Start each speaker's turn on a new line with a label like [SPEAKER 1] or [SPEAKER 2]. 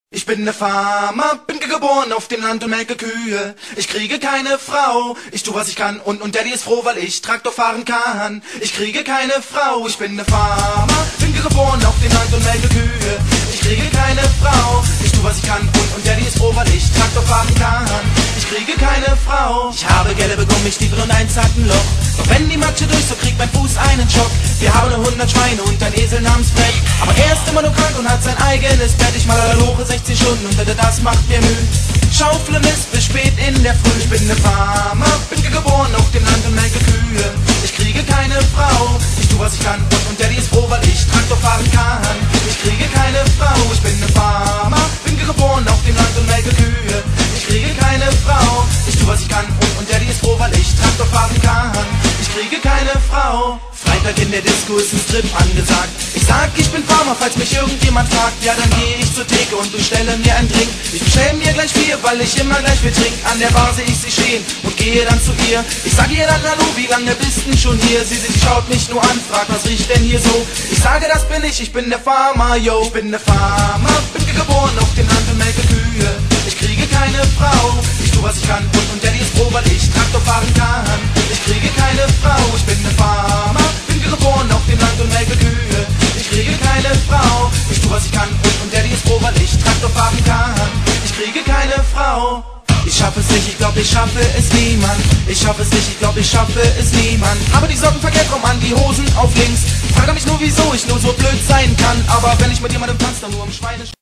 [SPEAKER 1] Ich bin ne Farmer, bin geboren auf dem Land und melke Kühe. Ich kriege keine Frau, ich tu was ich kann und Daddy ist froh, weil ich Traktor fahren kann. Ich kriege keine Frau, ich bin ne Farmer, bin geboren auf dem Land und melke Kühe. Ich kriege keine Frau, ich tu was ich kann und Daddy ist froh, weil ich Traktor fahren kann. Ich kriege keine Frau. Ich habe gelbe Gummistiefel und einen Zackenloch. Doch wenn die Matsche durch, so kriegt mein Fuß einen Schock. Wir haben 100 Schweine und ein Esel namens Fred. Aber er ist immer nur krank und hat sein eigenes Bett. Ich mal hoch 16 Stunden und das macht mir Mühe. Schaufeln ist bis spät in der Früh. Ich bin ne Farmer, bin geboren auf dem Land und melke Kühe. Ich kriege keine Frau, ich tu was ich kann und Daddy ist froh, weil ich Traktor fahren kann. Ich kriege keine Frau, ich bin ne Farmer, bin geboren auf dem Land und melke Kühe. Ich kriege keine Frau, ich tu was ich kann und Daddy ist froh, weil ich Traktor fahren kann. Ich kriege keine Frau. Freitag in der Disco ist ein Strip angesagt. Ich sag, ich bin Farmer, falls mich irgendjemand fragt. Ja, dann geh ich zur Theke und bestelle mir einen Drink. Ich bestell mir gleich 4, weil ich immer gleich viel trink. An der Bar seh ich sie stehen und gehe dann zu ihr. Ich sag ihr dann, hallo, wie lange bist denn schon hier? Sie schaut mich nur an, fragt, was riecht denn hier so? Ich sage, das bin ich bin der Farmer, yo. Ich bin der Farmer, bin geboren auf dem Land und melke Kühe. Ich kriege keine Frau, ich tu was ich kann und Daddy ist froh, weil ich Traktor fahren kann. Ich kriege keine Frau, ich bin der Farmer, bin geboren auf dem Land und melke Kühe. Ich kriege keine Frau, ich tu was ich kann und Daddy ist froh, weil ich Traktor fahren kann. Ich kriege keine Frau. Ich schaffe es nicht, ich glaub, ich schaffe es niemand. Ich schaffe es nicht, ich glaub, ich schaffe es niemand. Aber die Socken verkehrt rum an, die Hosen auf links. Frage mich nur, wieso ich nur so blöd sein kann. Aber wenn ich mit jemandem tanze, dann nur im Schweine.